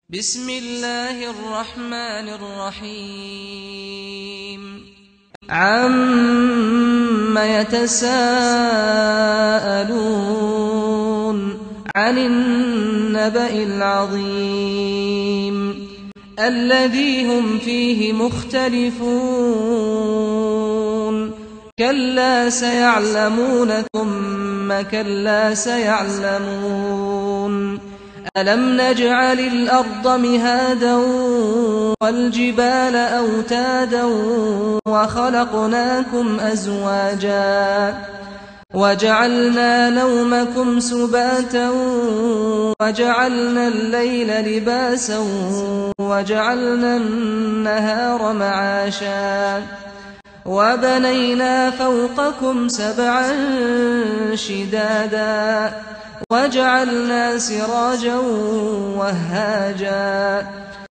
بسم الله الرحمن الرحيم عَمَّ يتساءلون عن النبأ العظيم الذي هم فيه مختلفون كلا سيعلمون ثم كلا سيعلمون ألم نجعل الأرض مهادا والجبال أوتادا وخلقناكم أزواجا وجعلنا نومكم سباتا وجعلنا الليل لباسا وجعلنا النهار معاشا وبنينا فوقكم سبعا شدادا وجعلنا سراجا وهاجا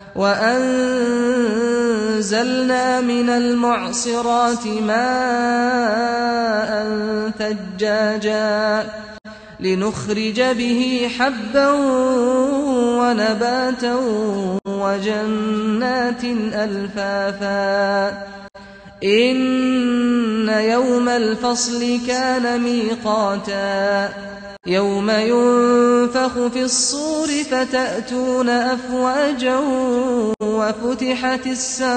وأنزلنا من المعصرات ماء ثجاجا لنخرج به حبا ونباتا وجنات ألفافا إن يوم الفصل كان ميقاتا يوم ينفخ في الصور فتأتون أفواجا وفتحت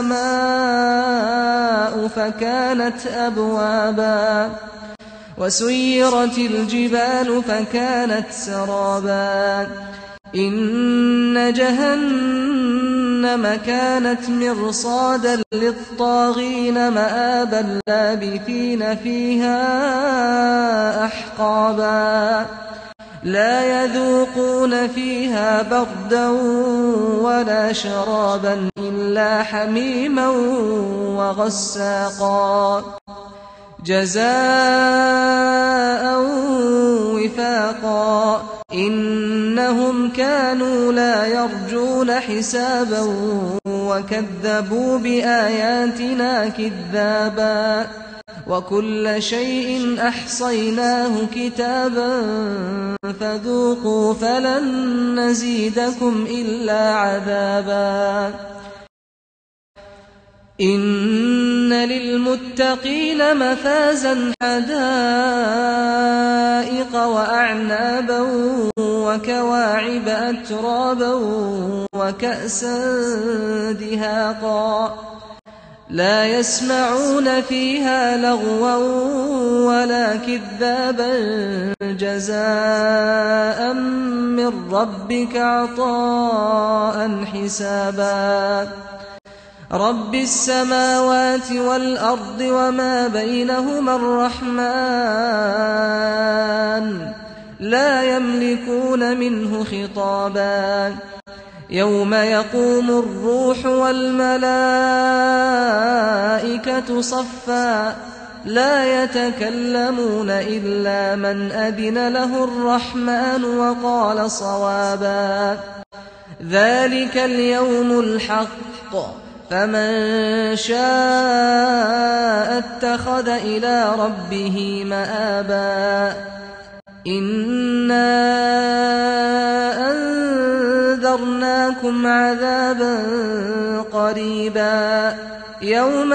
السماء فكانت أبوابا وسيرت الجبال فكانت سرابا إن جهنم كانت مرصادا للطاغين مآبا لابثين فيها أحقابا لا يذوقون فيها بردا ولا شرابا إلا حميما وغساقا جزاء وفاقا إنهم كانوا لا يرجون حسابا وكذبوا بآياتنا كذابا وكل شيء أحصيناه كتابا فذوقوا فلن نزيدكم إلا عذابا إن للمتقين مفازا حدائق وأعنابا وكواعب أترابا وكأسا دهاقا لا يسمعون فيها لغوا ولا كذابا جزاء من ربك عطاء حسابا رب السماوات والأرض وما بينهما الرحمن لا يملكون منه خطابا يوم يقوم الروح والملائكة صفا لا يتكلمون إلا من أذن له الرحمن وقال صوابا ذلك اليوم الحق فمن شاء اتخذ إلى ربه مآبا إنا أنذرناكم عذابا قريبا يوم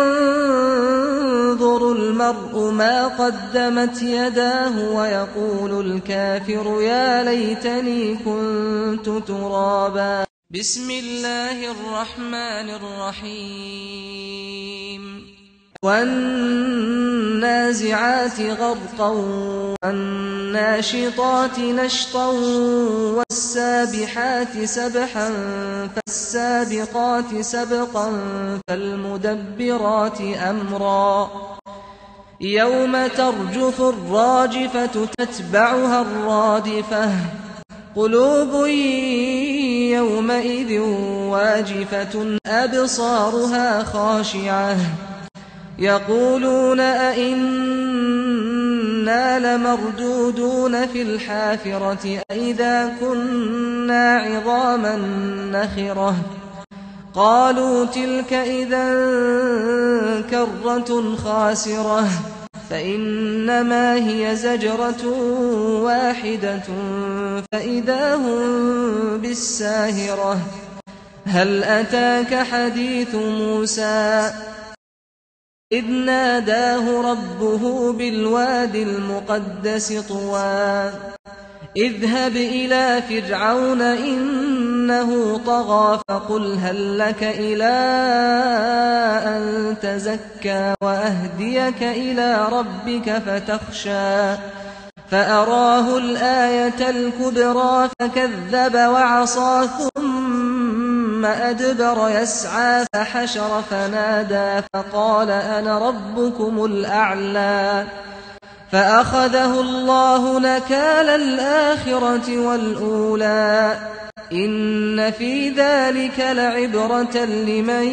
ينظر المرء ما قدمت يداه ويقول الكافر يا ليتني كنت ترابا بسم الله الرحمن الرحيم والنازعات غرقا والناشطات نشطا والسابحات سبحا فالسابقات سبقا فالمدبرات أمرا يوم ترجف الراجفة تتبعها الرادفة قلوب يومئذ واجفة أبصارها خاشعة يقولون أئنا لمردودون في الحافرة أئذا كنا عظاما نخرة قالوا تلك إذا كرة خاسرة فإنما هي زجرة واحدة فإذا هم بالساهرة هل أتاك حديث موسى إذ ناداه ربه بالوادي المقدس طوى اذهب إلى فرعون إنه طغى فقل هل لك إلى أن تزكى وأهديك إلى ربك فتخشى فأراه الآية الكبرى فكذب وعصى ثم أدبر يسعى فحشر فنادى فقال أنا ربكم الأعلى فأخذه الله نكال الآخرة والأولى إن في ذلك لعبرة لمن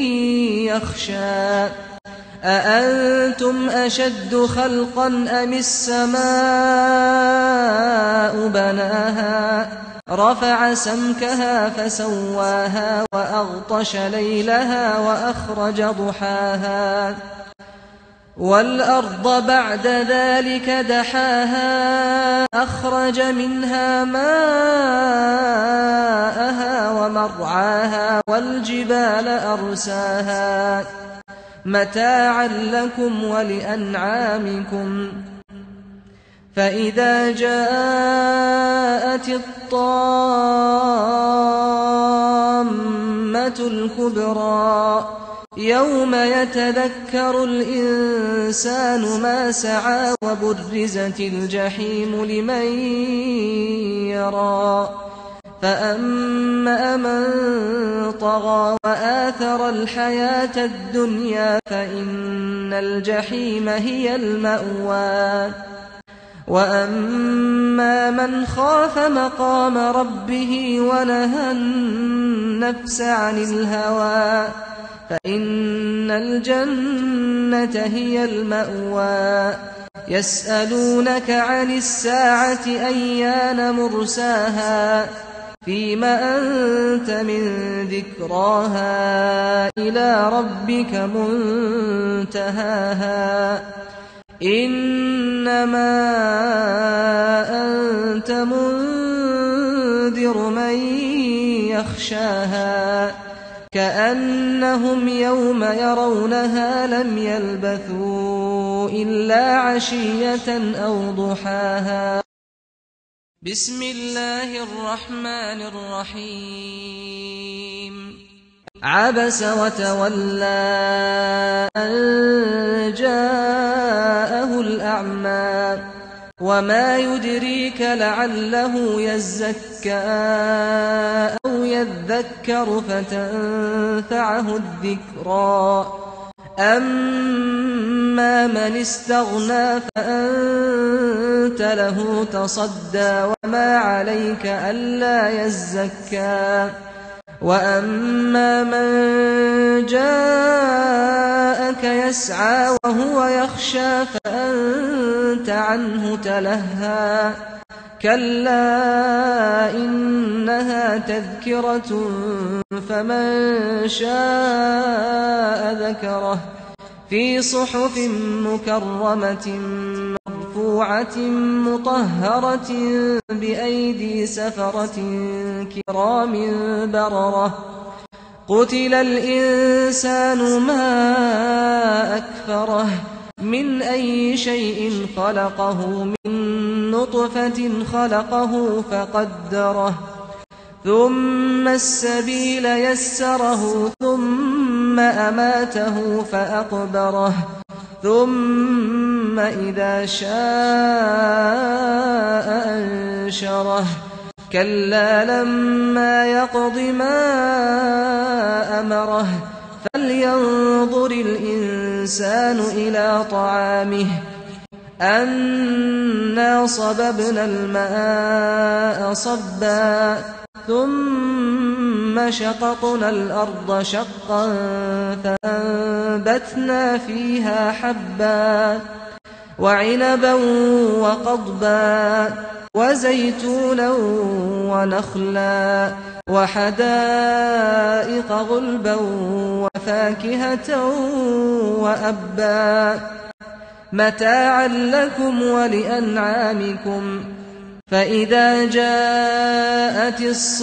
يخشى أأنتم أشد خلقا أم السماء بناها رفع سمكها فسواها وأغطش ليلها وأخرج ضحاها والأرض بعد ذلك دحاها أخرج منها ماءها ومرعاها والجبال أرساها متاعا لكم ولأنعامكم فإذا جاءت الطامة الكبرى يوم يتذكر الإنسان ما سعى وبرزت الجحيم لمن يرى فأما من طغى وآثر الحياة الدنيا فإن الجحيم هي المأوى وأما من خاف مقام ربه ونهى النفس عن الهوى فإن الجنة هي المأوى يسألونك عن الساعة أيان مرساها فيم أنت من ذكراها إلى ربك منتهاها إنما أنت منذر من يخشاها كأنهم يوم يرونها لم يلبثوا إلا عشية أو ضحاها بسم الله الرحمن الرحيم عبس وتولى أن جاءه الأعمى وما يدريك لعله يزكى أو يذكر فتنفعه الذكرى أما من استغنى فأنت له تصدى وما عليك ألا يزكى وأما من جاءك يسعى وهو يخشى فأنت عنه تلهى كلا إنها تذكرة فمن شاء ذكره في صحف مكرمة مرفوعة مطهرة بأيدي سفرة كرام بررة قتل الإنسان ما أكفره من أي شيء خلقه من نطفة خلقه فقدره ثم السبيل يسره ثم أماته فأقبره ثم إذا شاء أنشره كلا لما يقض ما أمره فلينظر الإنسان إلى طعامه أنا صببنا الماء صبا ثم شققنا الأرض شقا فأنبتنا فيها حبا وعنبا وقضبا وزيتونا ونخلا وحدائق غلبا وفاكهة وأبا متاعا لكم ولأنعامكم فإذا جاءت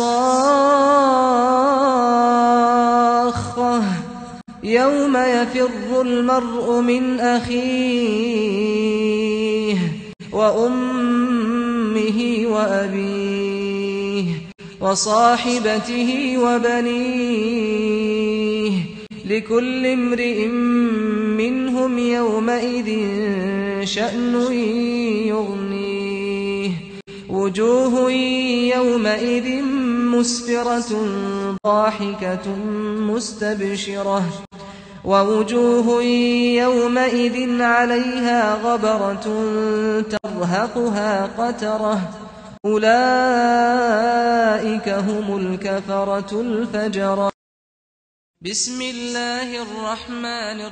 الصاخة يوم يفر المرء من أخيه وأمه وأبيه وصاحبته وبنيه لكل امرئ منهم يومئذ شأن يغنيه وجوه يومئذ مسفرة ضاحكة مستبشرة ووجوه يومئذ عليها غبرة ترهقها قترة أولئك هم الكفرة الفجرة بسم الله الرحمن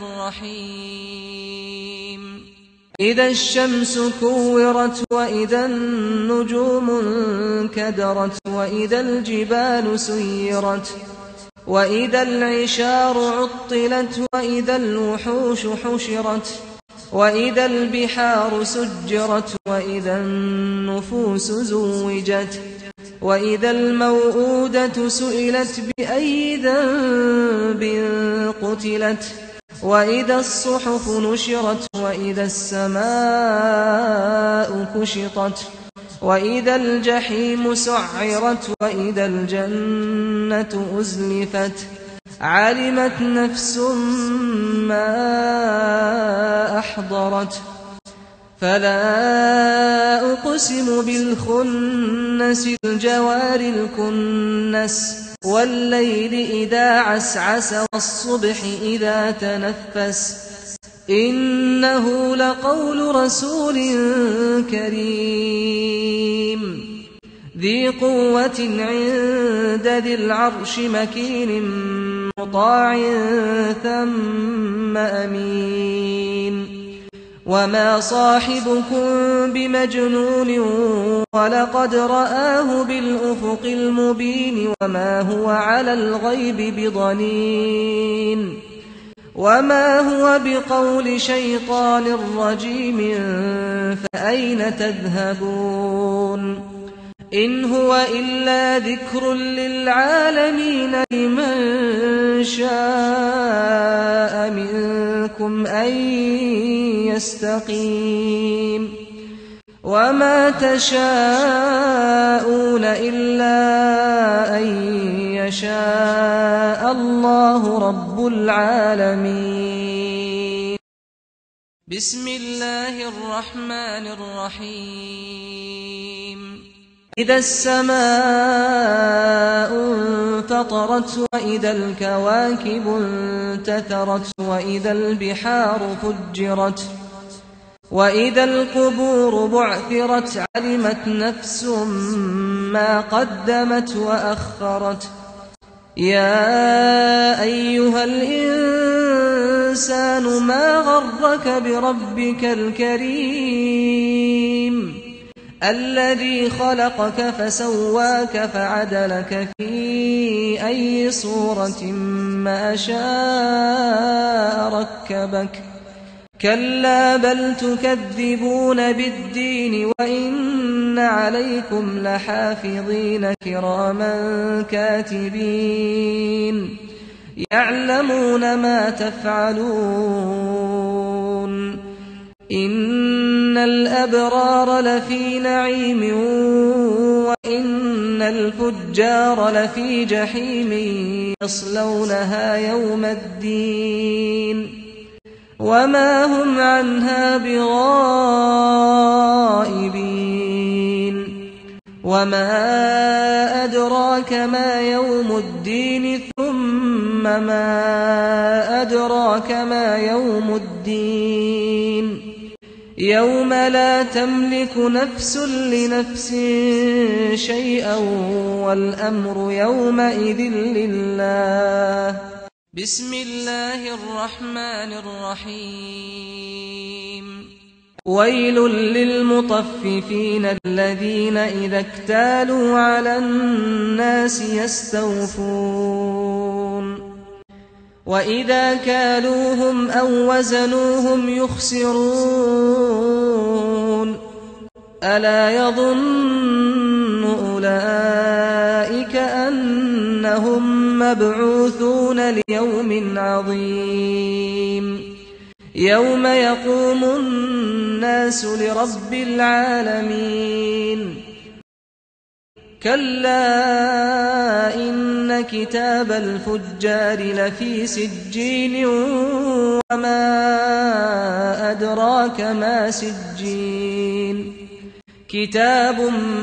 الرحيم إذا الشمس كورت وإذا النجوم انكدرت وإذا الجبال سيرت وإذا العشار عطلت وإذا الوحوش حشرت وإذا البحار سجرت وإذا النفوس زوجت وإذا الموءودة سئلت بأي ذنب قتلت وإذا الصحف نشرت وإذا السماء كشطت وإذا الجحيم سعرت وإذا الجنة أزلفت علمت نفس ما أحضرت فلا أقسم بالخنس الجوار الكنس والليل إذا عسعس والصبح إذا تنفس إنه لقول رسول كريم ذي قوة عند ذي العرش مكين مطاع ثم أمين وما صاحبكم بمجنون ولقد رآه بالأفق المبين وما هو على الغيب بضنين وما هو بقول شيطان رجيم فأين تذهبون إن هو إلا ذكر للعالمين لمن شاء منكم أن يستقيم وما تشاءون إلا أن يشاء الله رب العالمين بسم الله الرحمن الرحيم إذا السماء انفطرت وإذا الكواكب انتثرت وإذا البحار فجرت وإذا القبور بعثرت علمت نفس ما قدمت وأخرت يا أيها الإنسان ما غرك بربك الكريم الذي خلقك فسواك فعدلك في أي صورة ما شاء ركبك كلا بل تكذبون بالدين وإن عليكم لحافظين كراما كاتبين يعلمون ما تفعلون إن الأبرار لفي نعيم وإن الفجار لفي جحيم يصلونها يوم الدين وما هم عنها بغائبين وما أدراك ما يوم الدين ثم ما أدراك ما يوم الدين يوم لا تملك نفس لنفس شيئا والأمر يومئذ لله بسم الله الرحمن الرحيم ويل للمطففين الذين إذا اكتالوا على الناس يستوفون وإذا كالوهم أو وزنوهم يخسرون ألا يظن أولئك أنهم مبعوثون ليوم عظيم يوم يقوم الناس لرب العالمين كلا إن كتاب الفجار لفي سجين وما أدراك ما سجين كتاب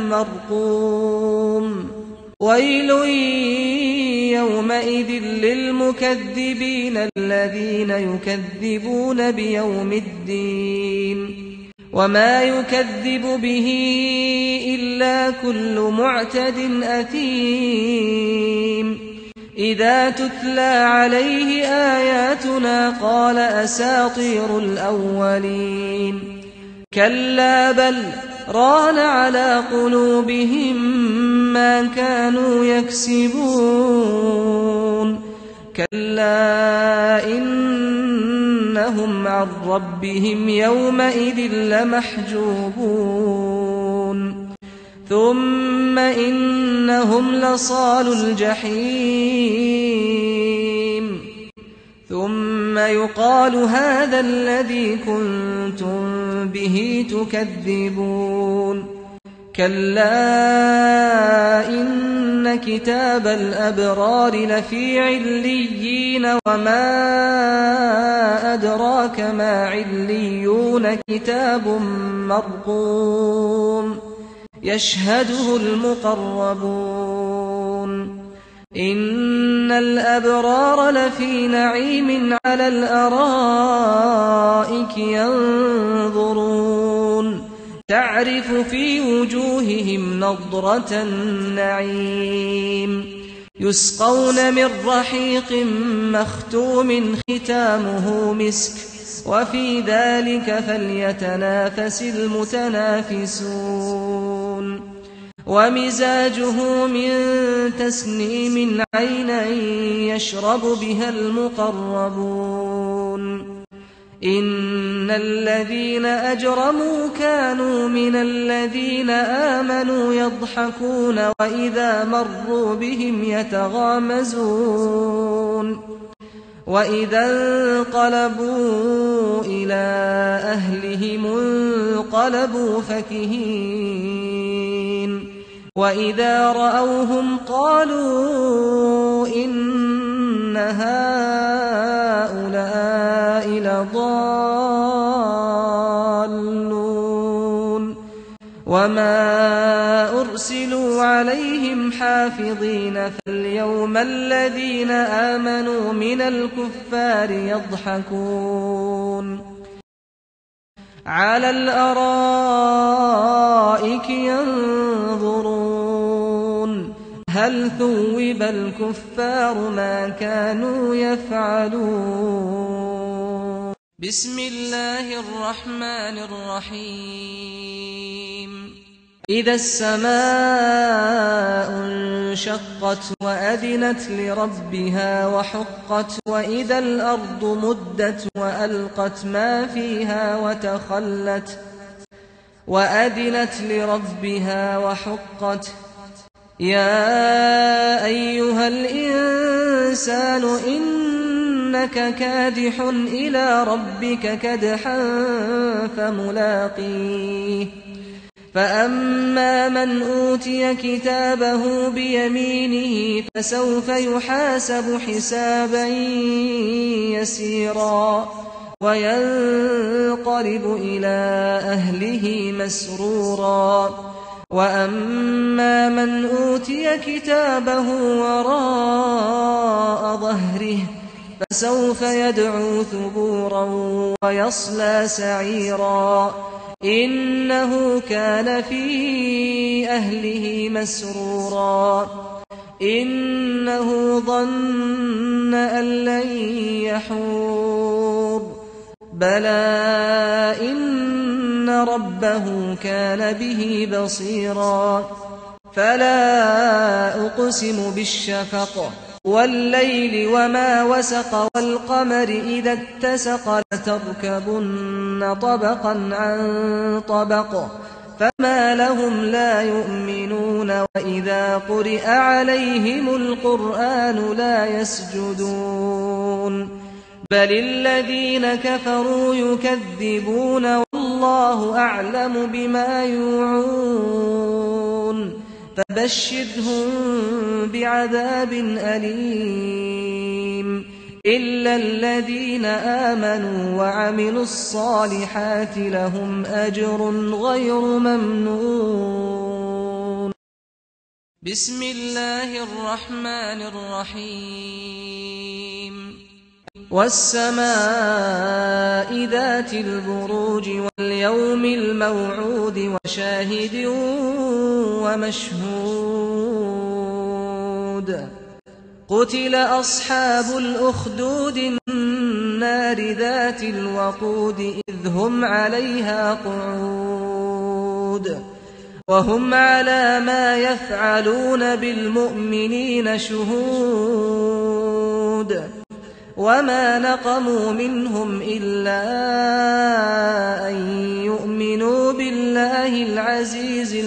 مرقوم ويل يومئذ للمكذبين الذين يكذبون بيوم الدين وما يكذب به إلا كل معتد أثيم إذا تتلى عليه آياتنا قال أساطير الأولين كلا بل ران على قلوبهم ما كانوا يكسبون كلا إنهم عن ربهم يومئذ لمحجوبون ثم إنهم لصالو الجحيم ثم يقال هذا الذي كنتم به تكذبون كلا إن كتاب الأبرار لفي عليين وما أدراك ما عليون كتاب مرقوم يشهده المقربون إن الأبرار لفي نعيم على الأرائك ينظرون تعرف في وجوههم نضرة النعيم يسقون من رحيق مختوم ختامه مسك وفي ذلك فليتنافس المتنافسون ومزاجه من تسنيم عينا يشرب بها المقربون إن الذين أجرموا كانوا من الذين آمنوا يضحكون وإذا مروا بهم يتغامزون وإذا انقلبوا إلى أهلهم انقلبوا فكهين وإذا رأوهم قالوا إن هؤلاء لضالون وما أرسلوا عليهم حافظين فاليوم الذين آمنوا من الكفار يضحكون على الأرائك ينظرون هل ثوب الكفار ما كانوا يفعلون بسم الله الرحمن الرحيم إذا السماء انشقت وأذنت لربها وحقت وإذا الأرض مدت وألقت ما فيها وتخلت وأذنت لربها وحقت يا أيها الإنسان إنك كادح إلى ربك كدحا فملاقيه فأما من أوتي كتابه بيمينه فسوف يحاسب حسابا يسيرا وينقلب إلى أهله مسرورا وأما من أوتي كتابه وراء ظهره فسوف يدعو ثبورا ويصلى سعيرا إنه كان في أهله مسرورا إنه ظن أن لن يحور بلى إن ربه كان به بصيرا فلا أقسم بالشفق والليل وما وسق والقمر إذا اتسق لتركبن طبقا عن طبق فما لهم لا يؤمنون وإذا قرئ عليهم القرآن لا يسجدون بل الذين كفروا يكذبون والله أعلم بما يوعون فبشرهم بعذاب أليم إلا الذين آمنوا وعملوا الصالحات لهم أجر غير ممنون. بسم الله الرحمن الرحيم والسماء ذات البروج واليوم الموعود وشاهد ومشهود قتل أصحاب الأخدود النار ذات الوقود إذ هم عليها قعود وهم على ما يفعلون بالمؤمنين شهود وما نقموا منهم إلا أن يؤمنوا بالله العزيز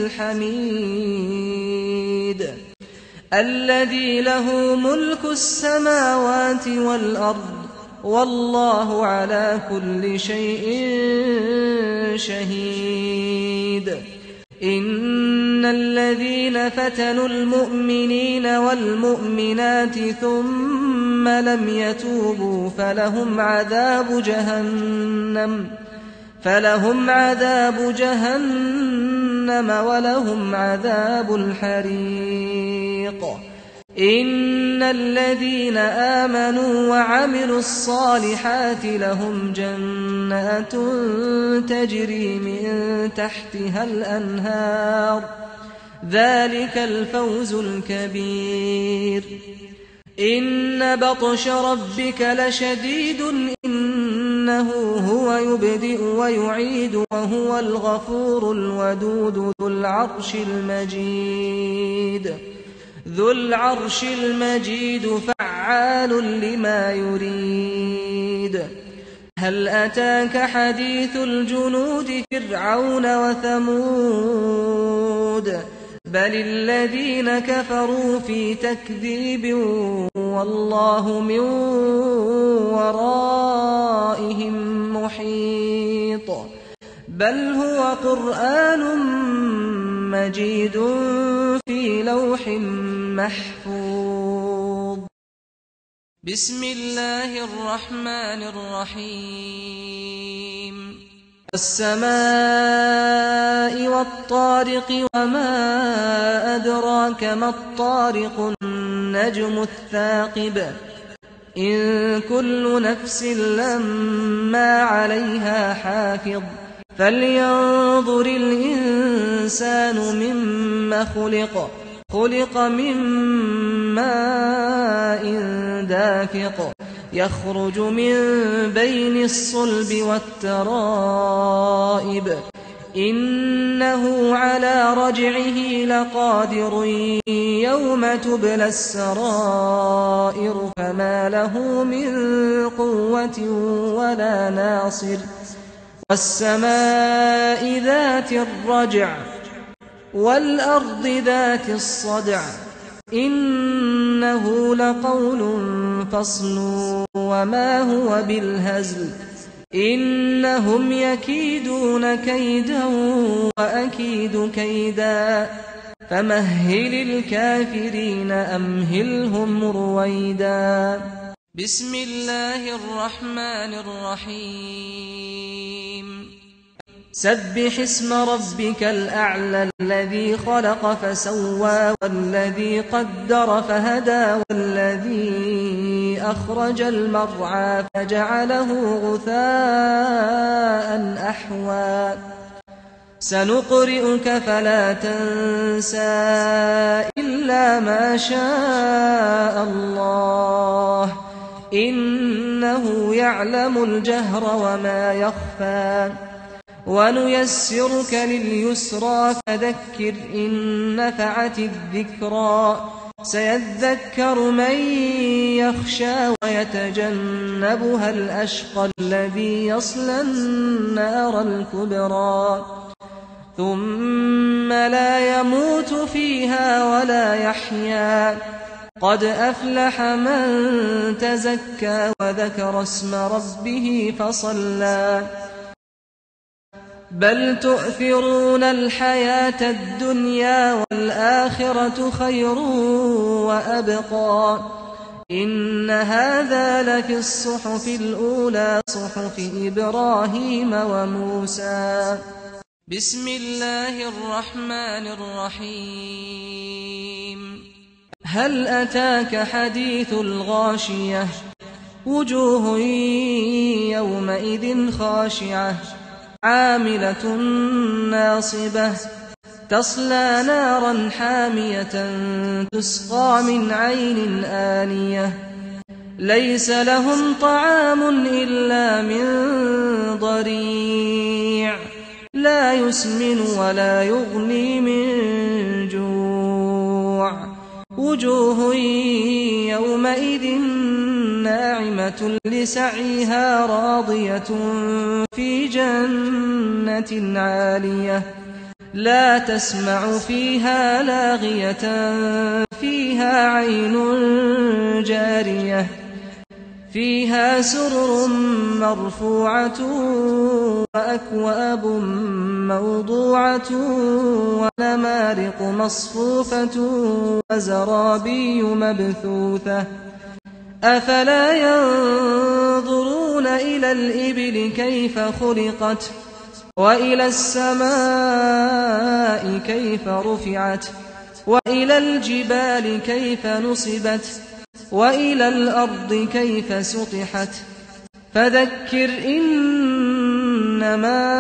الحميد الذي له ملك السماوات والأرض والله على كل شيء شهيد. إن الذين فتنوا المؤمنين والمؤمنات ثم لم يتوبوا فلهم عذاب جهنم ولهم عذاب الحريق. إن الذين آمنوا وعملوا الصالحات لهم جنات تجري من تحتها الأنهار ذلك الفوز الكبير. إن بطش ربك لشديد إنه هو يبدئ ويعيد وهو الغفور الودود ذو العرش المجيد فعال لما يريد. هل أتاك حديث الجنود فرعون وثمود بل الذين كفروا في تكذيب والله من ورائهم محيط. بل هو قرآن مجيد في لوح محفوظ. بسم الله الرحمن الرحيم والسماء والطارق وما أدراك ما الطارق النجم الثاقب. إن كل نفس لما عليها حافظ فلينظر الإنسان مما خلق من ماء دافق يخرج من بين الصلب والترائب. إنه على رجعه لقادر يوم تبلى السرائر فما له من قوة ولا ناصر. والسماء ذات الرجع والأرض ذات الصدع إنه لقول فصل وما هو بالهزل. إنهم يكيدون كيدا وأكيد كيدا فمهل الكافرين أمهلهم رويدا. بسم الله الرحمن الرحيم سبح اسم ربك الأعلى الذي خلق فسوى والذي قدر فهدى والذي أخرج المرعى فجعله غثاء أحوى. سنقرئك فلا تنسى إلا ما شاء الله إنه يعلم الجهر وما يخفى. ونيسرك لليسرى فذكر إن نفعت الذكرى سيذكر من يخشى ويتجنبها الأشقى الذي يصلى النار الكبرى ثم لا يموت فيها ولا يحيا قد أفلح من تزكى وذكر اسم ربه فصلى بل تؤثرون الحياة الدنيا والآخرة خير وأبقى إن هذا لفي الصحف الأولى صحف إبراهيم وموسى. بسم الله الرحمن الرحيم. هل أتاك حديث الغاشية وجوه يومئذ خاشعة عاملة ناصبة تصلى نارا حامية تسقى من عين آنية ليس لهم طعام إلا من ضريع لا يسمن ولا يغني من جوع وجوه يومئذ ناعمة لسعيها راضية في جنة عالية لا تسمع فيها لاغية فيها عين جارية فيها سرر مرفوعة وأكواب موضوعة ونمارق مصفوفة وزرابي مبثوثة أفلا ينظرون إلى الإبل كيف خلقت وإلى السماء كيف رفعت وإلى الجبال كيف نصبت وإلى الأرض كيف سطحت فذكر إنما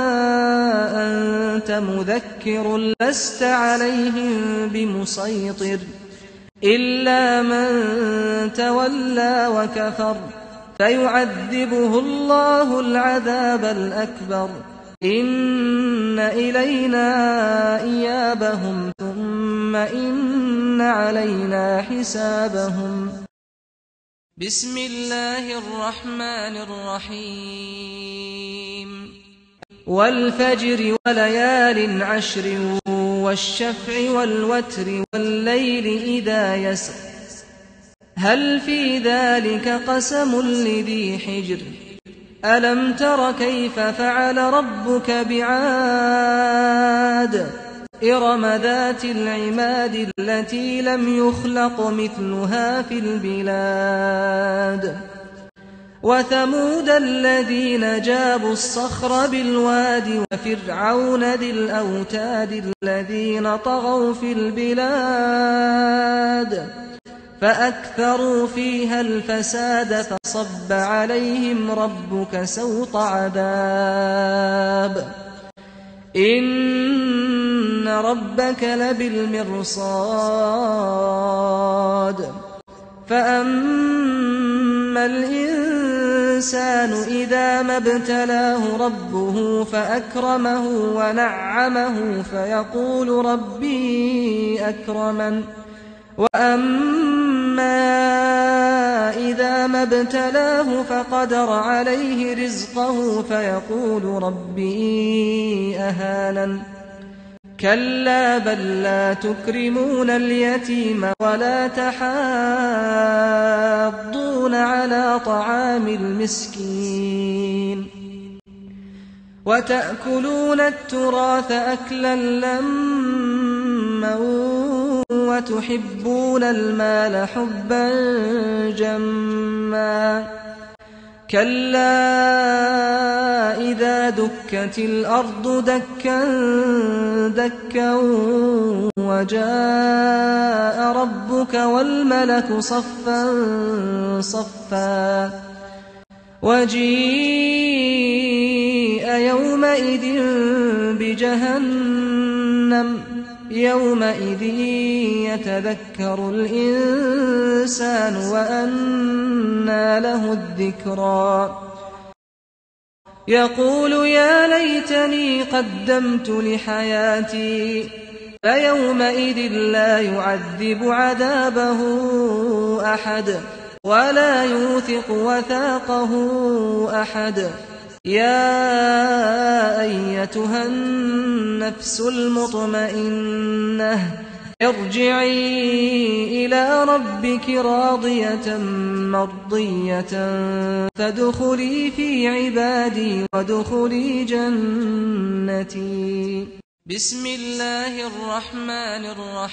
أنت مذكر لست عليهم بمسيطر إلا من تولى وكفر فيعذبه الله العذاب الأكبر إن إلينا إيابهم ثم إن علينا حسابهم. بسم الله الرحمن الرحيم. والفجر وليال عشر والشفع والوتر والليل إذا يسر هل في ذلك قسم لذي حجر ألم تر كيف فعل ربك بعاد إرم ذات العماد التي لم يخلق مثلها في البلاد وثمود الذين جابوا الصخر بالواد وفرعون ذي الأوتاد الذين طغوا في البلاد فأكثروا فيها الفساد فصب عليهم ربك سوط عذاب إن ربك لبالمرصاد فأما الإنسان إذا ما ابتلاه ربه فأكرمه ونعمه فيقول ربي أكرمن وأما إذا ما ابتلاه فقدر عليه رزقه فيقول ربي أهانن كلا بل لا تكرمون اليتيم ولا تحاضون على طعام المسكين وتأكلون التراث أكلا لما وتحبون المال حبا جما كلا إذا دكت الأرض دكا دكا وجاء ربك والملك صفا صفا وجيء يومئذ بجهنم يومئذ يتذكر الإنسان وأنى له الذكرى يقول يا ليتني قدمت لحياتي فيومئذ لا يعذب عذابه أحد ولا يوثق وثاقه أحد. يا أيتها النفس المطمئنة ارجعي إلى ربك راضية مرضية فادخلي في عبادي وادخلي جنتي. بسم الله الرحمن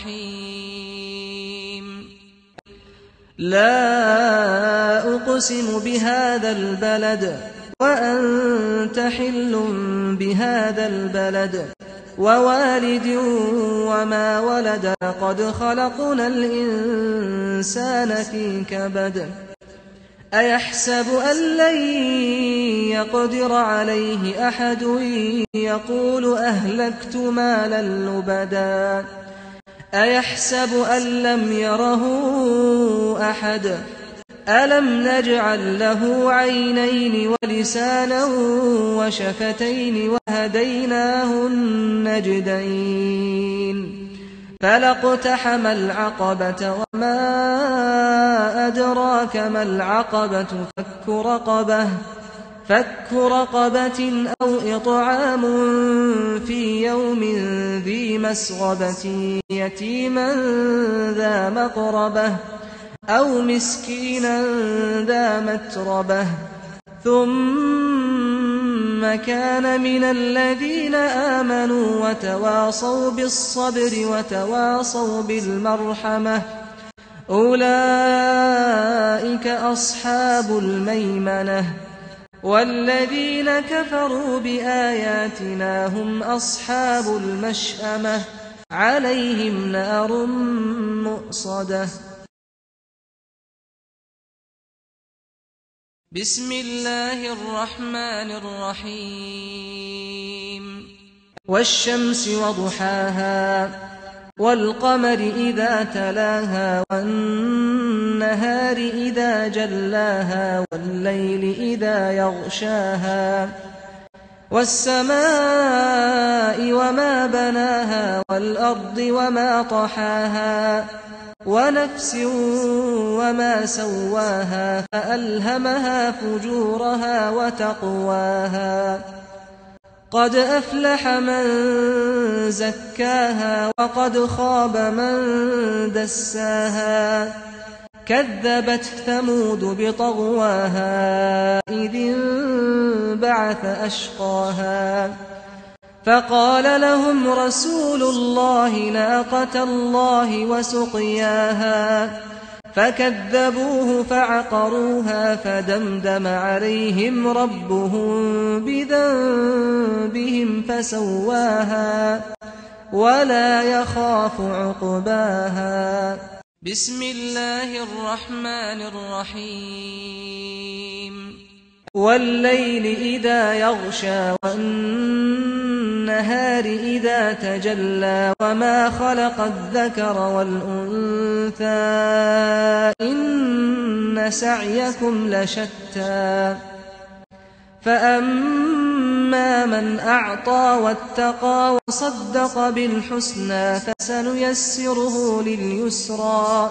الرحيم. لا أقسم بهذا البلد وأنت حل بهذا البلد ووالد وما ولد لقد خلقنا الإنسان في كبد. أيحسب أن لن يقدر عليه أحد يقول أهلكت مالا لبدا أيحسب أن لم يره أحد ألم نجعل له عينين ولسانا وشفتين وهديناه النجدين فلاقتحم العقبة وما أدراك ما العقبة فك رقبة أو إطعام في يوم ذي مسغبة يتيما ذا مقربة أو مسكينا ذا متربة ثم كان من الذين آمنوا وتواصوا بالصبر وتواصوا بالمرحمة أولئك أصحاب الميمنة. والذين كفروا بآياتنا هم أصحاب المشأمة عليهم نار مؤصدة. بسم الله الرحمن الرحيم. والشمس وضحاها والقمر إذا تلاها والنهار إذا جلاها والليل إذا يغشاها والسماء وما بناها والأرض وما طحاها ونفس وما سواها فألهمها فجورها وتقواها قد أفلح من زكاها وقد خاب من دساها كذبت ثمود بطغواها إذ انبعث أشقاها فقال لهم رسول الله ناقة الله وسقياها فكذبوه فعقروها فدمدم عليهم ربهم بذنبهم فسواها ولا يخاف عقباها. بسم الله الرحمن الرحيم. والليل إذا يغشى والنهار إذا تجلى وما خلق الذكر والأنثى إن سعيكم لشتى فأما من أعطى واتقى وصدق بالحسنى فسنيسره لليسرى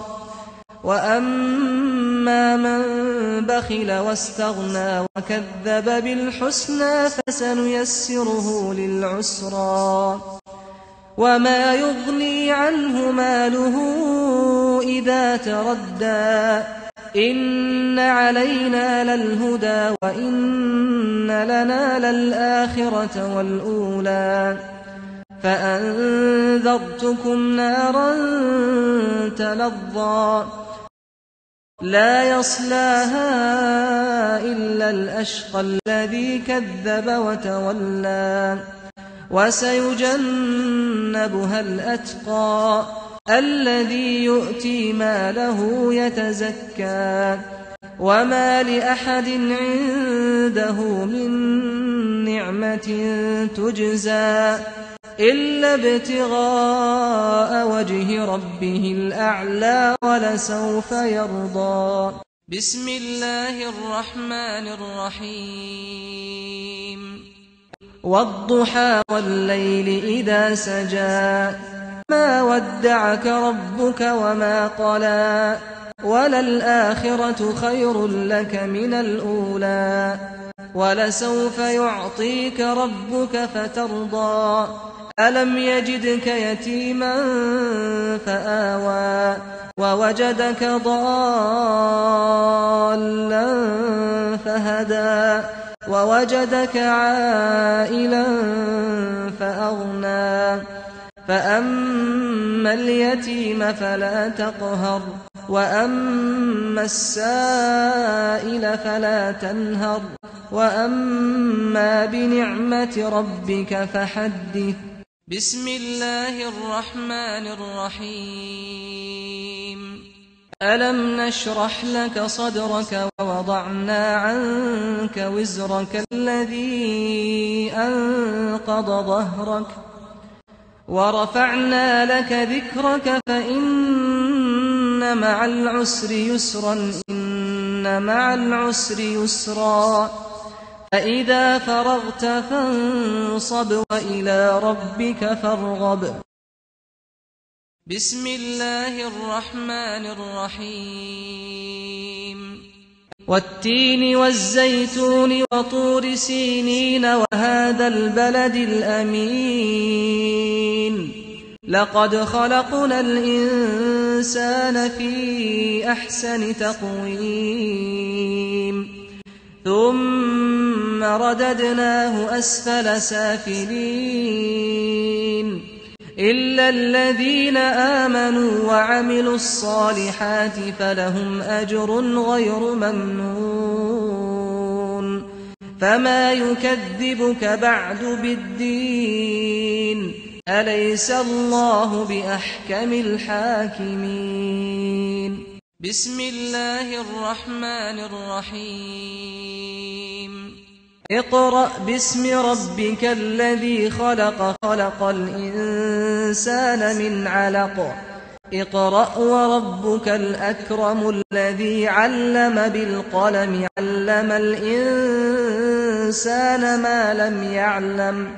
وأما من بخل واستغنى وكذب بالحسنى فسنيسره للعسرى وما يغني عنه ماله إذا تردى إن علينا للهدى وإن لنا للآخرة والأولى فأنذرتكم نارا تلظى لا يصلاها إلا الأشقى الذي كذب وتولى وسيجنبها الأتقى الذي يؤتي ماله يتزكى وما لأحد عنده من نعمة تجزى إلا ابتغاء وجه ربه الأعلى ولسوف يرضى. بسم الله الرحمن الرحيم. والضحى والليل إذا سجى ما ودعك ربك وما قلى وللآخرة خير لك من الأولى ولسوف يعطيك ربك فترضى ألم يجدك يتيما فآوى ووجدك ضالا فهدى ووجدك عائلا فأغنى فأما اليتيم فلا تقهر وأما السائل فلا تنهر وأما بنعمة ربك فحدث بسم الله الرحمن الرحيم ألم نشرح لك صدرك ووضعنا عنك وزرك الذي أنقض ظهرك ورفعنا لك ذكرك فإن مع العسر يسرا إن مع العسر يسرا فإذا فرغت فانصب وإلى ربك فارغب بسم الله الرحمن الرحيم والتين والزيتون وطور سينين وهذا البلد الأمين لقد خلقنا الإنسان في أحسن تقويم ثم رددناه أسفل سافلين إلا الذين آمنوا وعملوا الصالحات فلهم أجر غير ممنون فما يكذبك بعد بالدين أليس الله بأحكم الحاكمين بسم الله الرحمن الرحيم اقرأ باسم ربك الذي خلق خلق الإنسان من علق اقرأ وربك الأكرم الذي علم بالقلم علم الإنسان ما لم يعلم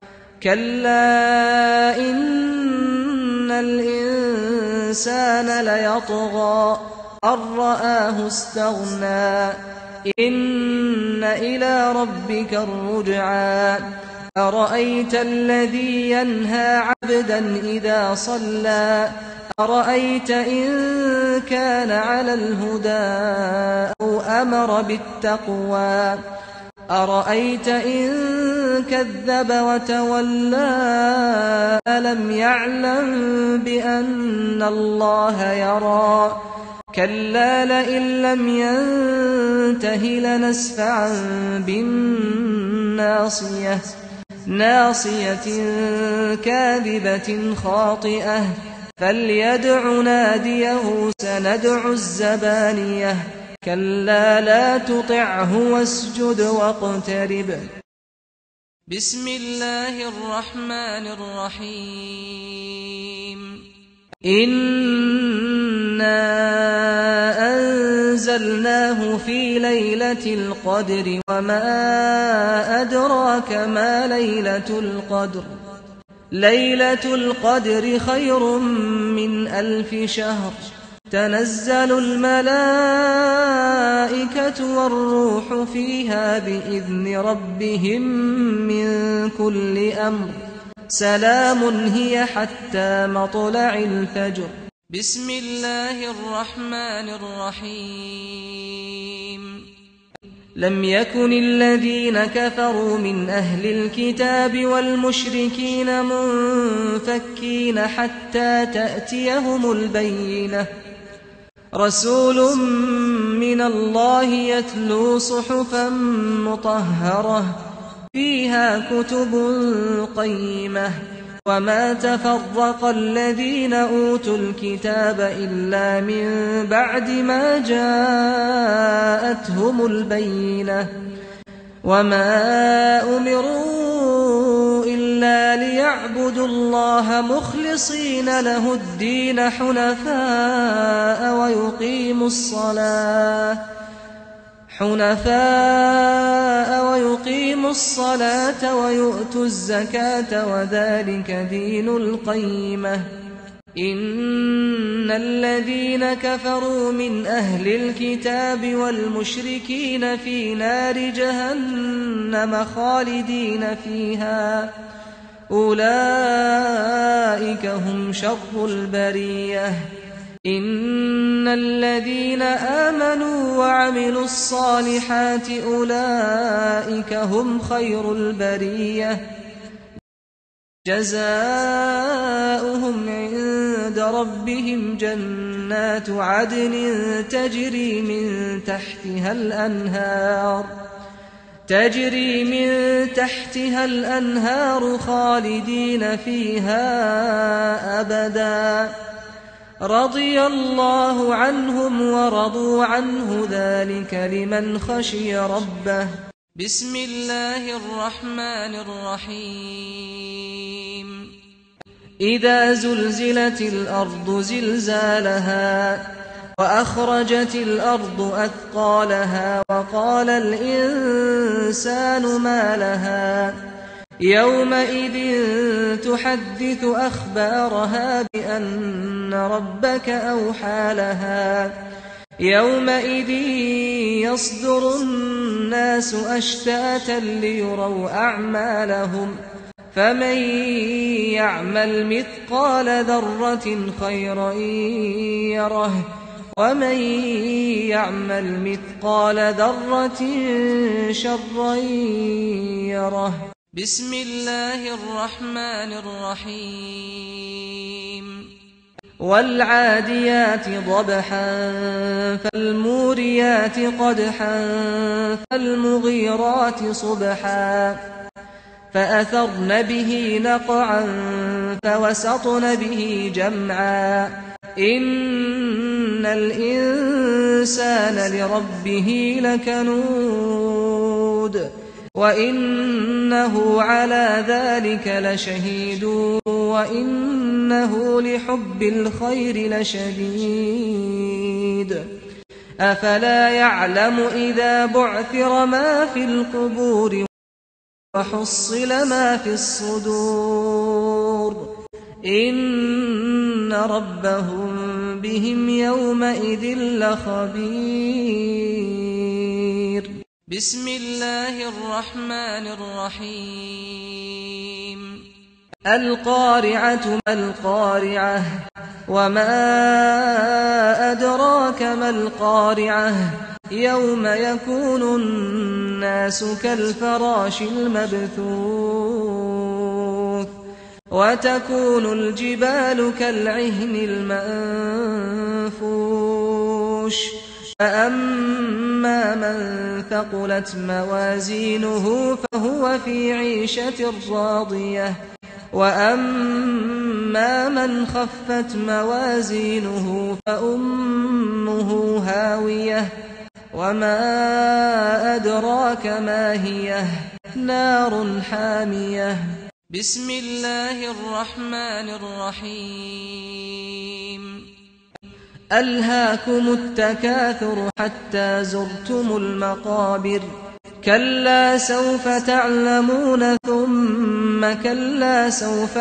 كلا إن الإنسان ليطغى أن رآه استغنى إن إلى ربك الرجعى أرأيت الذي ينهى عبدا إذا صلى أرأيت إن كان على الهدى أو أمر بالتقوى أرأيت إن كذب وتولى ألم يعلم بأن الله يرى كلا لئن لم ينته لنسفعا بالناصية ناصية كاذبة خاطئة فليدع ناديه سندع الزبانية كلا لا تطعه واسجد واقترب بسم الله الرحمن الرحيم إنا أنزلناه في ليلة القدر وما أدراك ما ليلة القدر ليلة القدر خير من 1000 شهر تنزل الملائكة والروح فيها بإذن ربهم من كل أمر سلام هي حتى مطلع الفجر بسم الله الرحمن الرحيم لم يكن الذين كفروا من أهل الكتاب والمشركين منفكين حتى تأتيهم البينة رسول من الله يتلو صحفا مطهرة فيها كتب قيمة وما تفرق الذين أوتوا الكتاب إلا من بعد ما جاءتهم البينة وما أمروا إلا ليعبدوا الله مخلصين له الدين حنفاء ويقيموا الصلاة ويؤتوا الزكاة وذلك دين القيمة إن الذين كفروا من أهل الكتاب والمشركين في نار جهنم خالدين فيها أولئك هم شر البرية إن الذين آمنوا وعملوا الصالحات أولئك هم خير البرية جزاؤهم عند ربهم جنات عدن تجري من تحتها الأنهار خالدين فيها أبدا رضي الله عنهم ورضوا عنه ذلك لمن خشي ربه. بسم الله الرحمن الرحيم إذا زلزلت الأرض زلزالها وأخرجت الأرض أثقالها وقال الإنسان ما لها يومئذ تحدث أخبارها بأن ربك أوحى لها يومئذ يصدر الناس أشتاتا ليروا أعمالهم فمن يعمل مثقال ذرة خيرا يره ومن يعمل مثقال ذرة شرا يره. بسم الله الرحمن الرحيم والعاديات ضبحا فالموريات قدحا فالمغيرات صبحا فأثرن به نقعا فوسطن به جمعا إن الإنسان لربه لكنود وإنه على ذلك لشهيد وإنه لحب الخير لشديد أفلا يعلم إذا بعثر ما في القبور وحصل ما في الصدور إن ربهم بهم يومئذ لخبير. بسم الله الرحمن الرحيم القارعة ما القارعة وما أدراك ما القارعة يوم يكون الناس كالفراش المبثوث وتكون الجبال كالعهن المنفوش فأما من ثقلت موازينه فهو في عيشة راضية وأما من خفت موازينه فأمه هاوية وما أدراك ما هي نار حامية. بسم الله الرحمن الرحيم ألهاكم التكاثر حتى زرتم المقابر كلا سوف تعلمون ثم كلا سوف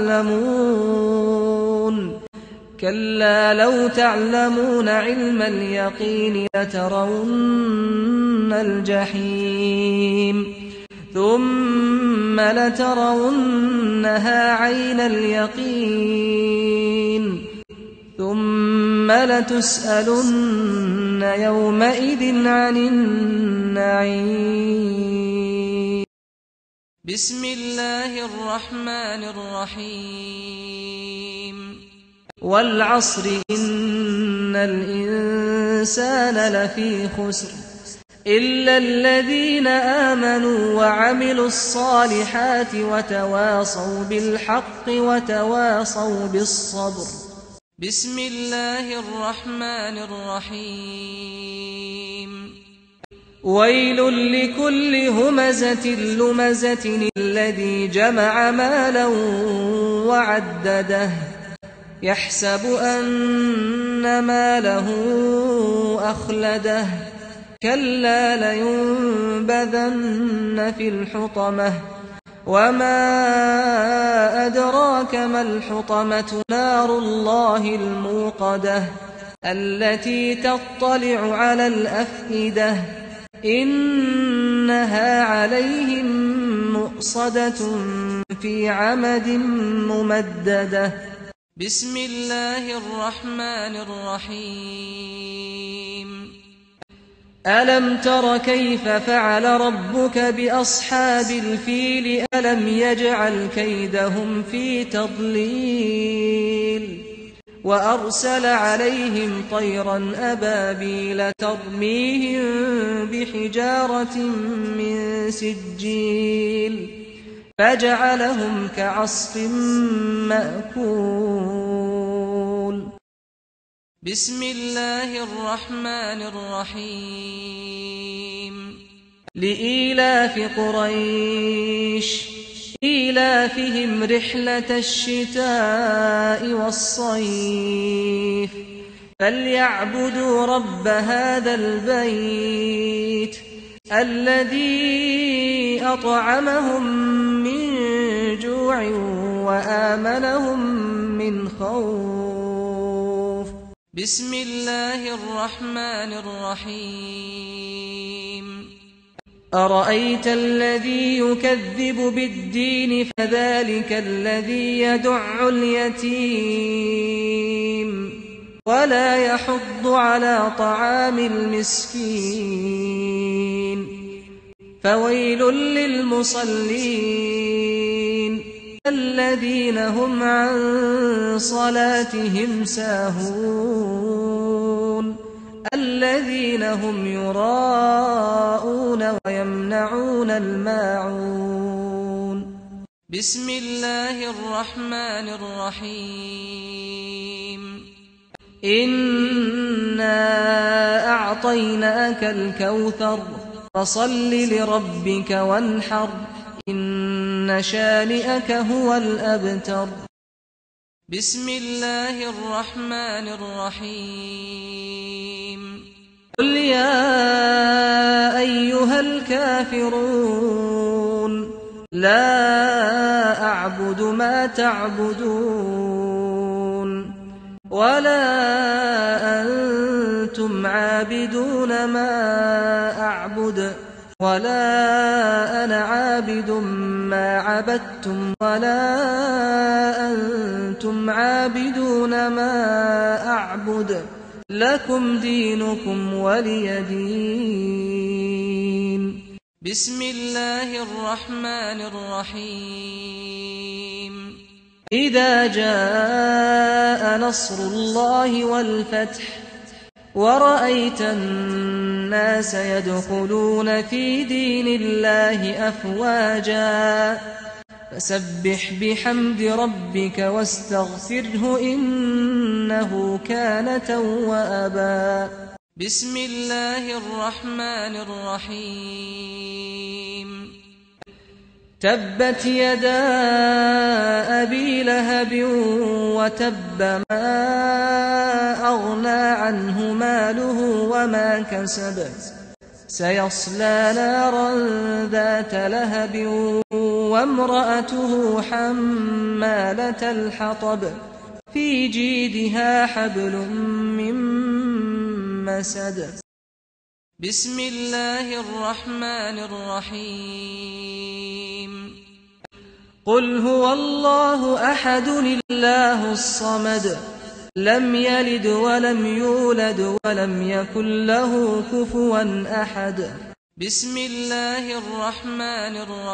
تعلمون كلا لو تعلمون علم اليقين لترون الجحيم ثم لترونها عين اليقين ثم لتسألن يومئذ عن النعيم. بسم الله الرحمن الرحيم والعصر إن الإنسان لفي خسر إلا الذين آمنوا وعملوا الصالحات وتواصوا بالحق وتواصوا بالصبر. بسم الله الرحمن الرحيم ويل لكل همزة لمزة الذي جمع مالا وعدده يحسب أن ماله أخلده كلا لينبذن في الحطمة وما أدراك ما الحطمة نار الله الموقدة التي تطلع على الأفئدة إنها عليهم مؤصدة في عمد ممددة. بسم الله الرحمن الرحيم. ألم تر كيف فعل ربك بأصحاب الفيل ألم يجعل كيدهم في تضليل وأرسل عليهم طيرا أبابيل ترميهم بحجارة من سجيل فجعلهم كعصف مأكول. بسم الله الرحمن الرحيم. لإيلاف قريش إيلافهم رحلة الشتاء والصيف فليعبدوا رب هذا البيت الذي أطعمهم من جوع وآمنهم من خوف. بسم الله الرحمن الرحيم. أرأيت الذي يكذب بالدين فذلك الذي يدع اليتيم ولا يحض على طعام المسكين فويل للمصلين الذين هم عن صلاتهم ساهون الذين هم يراءون ويمنعون الماعون. بسم الله الرحمن الرحيم. إنا أعطيناك الكوثر فصل لربك وانحر إن شانئك هو الأبتر. بسم الله الرحمن الرحيم. قل يا أيها الكافرون لا أعبد ما تعبدون ولا أنتم عابدون ما أعبد ولا أنا عابد ما عبدتم ولا أنتم عابدون ما أعبد لكم دينكم ولي دين. بسم الله الرحمن الرحيم. إذا جاء نصر الله والفتح ورأيت الناس يدخلون في دين الله أفواجا فسبح بحمد ربك واستغفره إنه كان توابا. بسم الله الرحمن الرحيم. تبت يدا أبي لهب وتب ما أغنى عنه ماله وما كسب سيصلى نارا ذات لهب وامرأته حمالة الحطب في جيدها حبل من مسد. بسم الله الرحمن الرحيم. قل هو الله أحد الله الصمد لم يلد ولم يولد ولم يكن له كفوا أحد. بسم الله الرحمن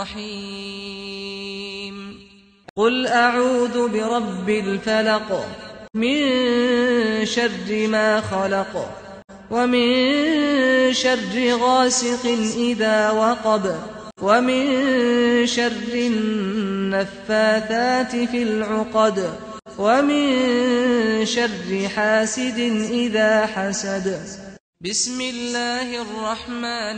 الرحيم. قل أعوذ برب الفلق من شر ما خلق ومن شر غاسق إذا وقب ومن شر النفاثات في العقد ومن شر حاسد إذا حسد. بسم الله الرحمن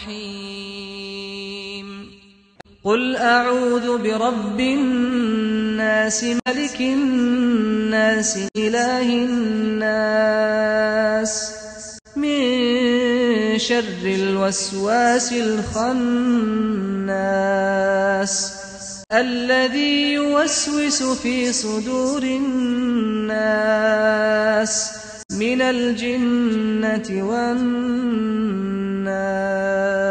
الرحيم. قل أعوذ برب الناس ملك الناس إله الناس من شر الوسواس الخناس الذي يوسوس في صدور الناس من الجنة والناس.